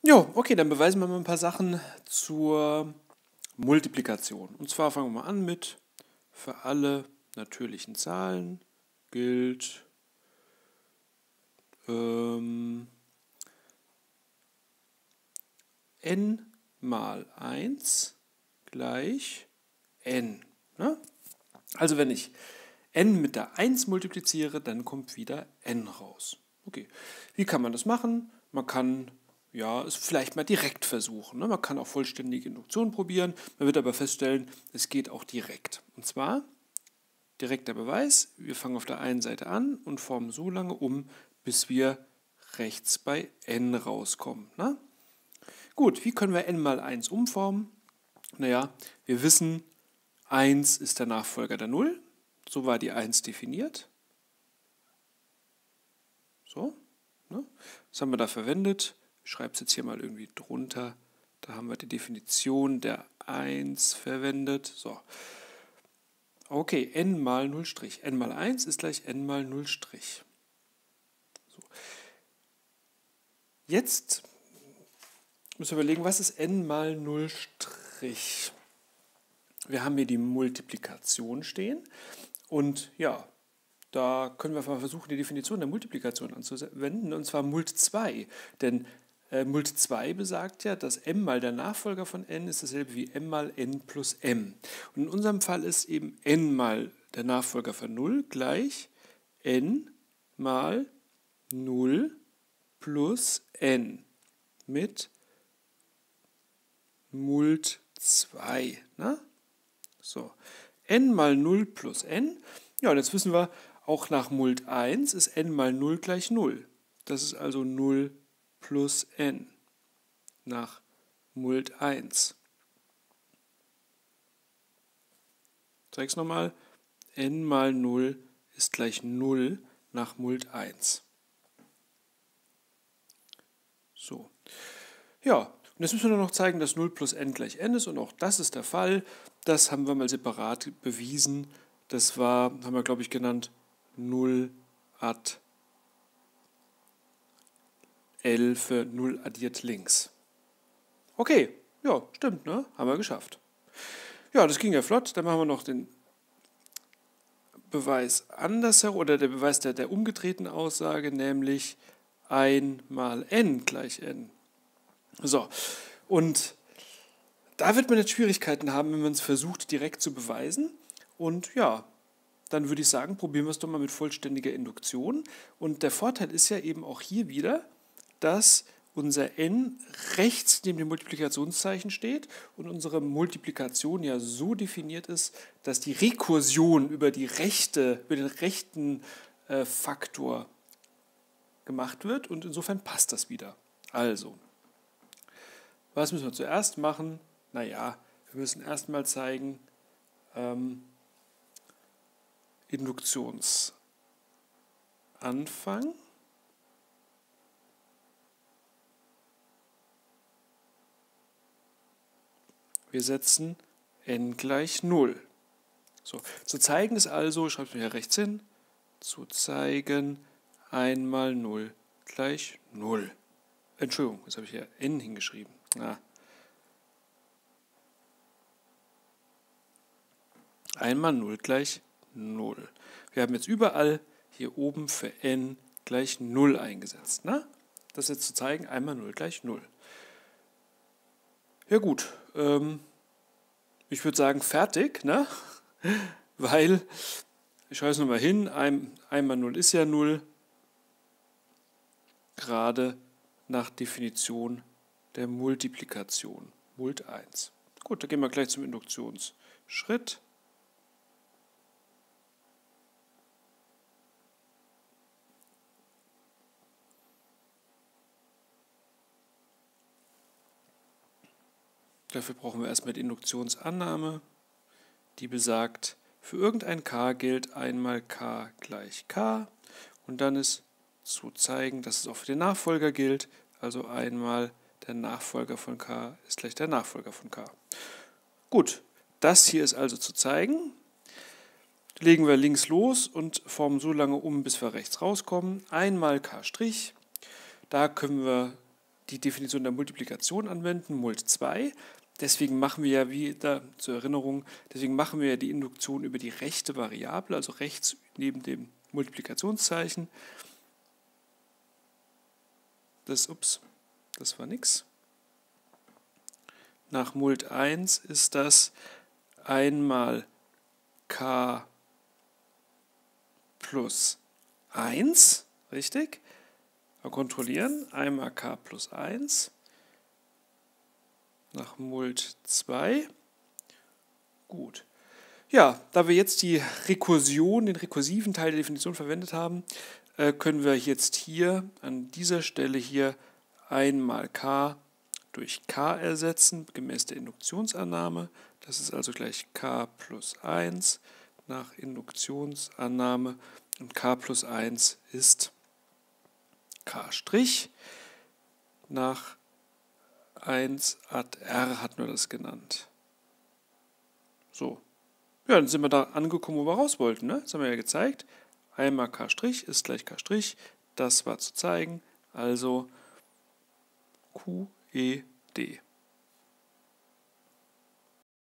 Jo, okay, dann beweisen wir mal ein paar Sachen zur Multiplikation. Und zwar fangen wir mal an mit: Für alle natürlichen Zahlen gilt n mal 1 gleich n. Ne? Also wenn ich n mit der 1 multipliziere, dann kommt wieder n raus. Okay, wie kann man das machen? Man kann es vielleicht mal direkt versuchen. Ne? Man kann auch vollständige Induktion probieren. Man wird aber feststellen, es geht auch direkt. Und zwar direkter Beweis. Wir fangen auf der einen Seite an und formen so lange um, bis wir rechts bei n rauskommen. Ne? Gut, wie können wir n mal 1 umformen? Naja, wir wissen, 1 ist der Nachfolger der 0. So war die 1 definiert. So, ne? Was haben wir da verwendet? Ich schreibe es jetzt hier mal irgendwie drunter. Da haben wir die Definition der 1 verwendet. So. Okay, n mal 0'. n mal 1 ist gleich n mal 0'. So. Jetzt müssen wir überlegen, was ist n mal 0'? Wir haben hier die Multiplikation stehen und ja, da können wir mal versuchen, die Definition der Multiplikation anzuwenden, und zwar Mult2. Denn Mult2 besagt ja, dass m mal der Nachfolger von n ist dasselbe wie m mal n plus m. Und in unserem Fall ist eben n mal der Nachfolger von 0 gleich n mal 0 plus n mit Mult2. Ne? So, n mal 0 plus n. Ja, und jetzt wissen wir, auch nach Mult 1 ist n mal 0 gleich 0. Das ist also 0 plus n nach Mult 1. Ich zeige es nochmal. n mal 0 ist gleich 0 nach Mult 1. So. Ja, und jetzt müssen wir nur noch zeigen, dass 0 plus n gleich n ist, und auch das ist der Fall. Das haben wir mal separat bewiesen. Das war, haben wir glaube ich genannt, 0 ad L für 0 addiert links. Okay, ja, stimmt, ne? Haben wir geschafft. Ja, das ging ja flott. Dann machen wir noch den Beweis andersherum, oder der Beweis der umgedrehten Aussage, nämlich 1 mal n gleich n. So, und da wird man jetzt Schwierigkeiten haben, wenn man es versucht, direkt zu beweisen. Und ja, dann würde ich sagen, probieren wir es doch mal mit vollständiger Induktion. Und der Vorteil ist ja eben auch hier wieder, dass unser n rechts neben dem Multiplikationszeichen steht und unsere Multiplikation ja so definiert ist, dass die Rekursion über den rechten Faktor gemacht wird, und insofern passt das wieder. Also, was müssen wir zuerst machen? Naja, wir müssen erstmal zeigen, Induktionsanfang. Wir setzen n gleich 0. So, zu zeigen ist also, schreibt mir hier rechts hin, zu zeigen 1 mal 0 gleich 0. Entschuldigung, jetzt habe ich hier n hingeschrieben. 1 mal 0 gleich 0. Wir haben jetzt überall hier oben für n gleich 0 eingesetzt. Ne? Das jetzt zu zeigen, 1 mal 0 gleich 0. Ja gut, ich würde sagen fertig, ne? Weil, ich schreibe es nochmal hin, 1 mal 0 ist ja 0, gerade nach Definition der Multiplikation, Mult 1. Gut, dann gehen wir gleich zum Induktionsschritt. Dafür brauchen wir erstmal die Induktionsannahme, die besagt, für irgendein k gilt einmal k gleich k, und dann ist zu zeigen, dass es auch für den Nachfolger gilt, also einmal der Nachfolger von k ist gleich der Nachfolger von k. Gut, das hier ist also zu zeigen. Legen wir links los und formen so lange um, bis wir rechts rauskommen. Einmal k', da können wir die Definition der Multiplikation anwenden, Mult 2. Deswegen machen wir ja wieder, zur Erinnerung, deswegen machen wir ja die Induktion über die rechte Variable, also rechts neben dem Multiplikationszeichen. Das war nix. Nach Mult 1 ist das einmal k plus 1, richtig? Mal kontrollieren, einmal k plus 1. Nach Mult 2. Gut. Ja, da wir jetzt die Rekursion, den rekursiven Teil der Definition verwendet haben, können wir jetzt hier an dieser Stelle hier einmal k durch k ersetzen, gemäß der Induktionsannahme. Das ist also gleich k plus 1 nach Induktionsannahme und k plus 1 ist k' nach 1 ad r hatten wir das genannt. So. Ja, dann sind wir da angekommen, wo wir raus wollten. Ne? Das haben wir ja gezeigt. Einmal k' ist gleich k'. Das war zu zeigen. Also QED.